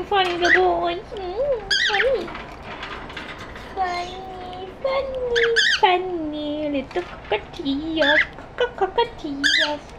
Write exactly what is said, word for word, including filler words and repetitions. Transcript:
ฟันกระโดดฟันฟันฟันฟันนี่เลยตุ๊กตาทียอสก็ก็ก็ทียอส